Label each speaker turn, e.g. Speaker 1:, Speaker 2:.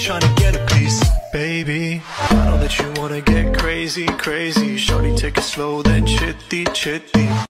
Speaker 1: trying to get a piece. Baby, I know that you wanna get crazy, crazy. Shorty, take it slow, then chitty, chitty.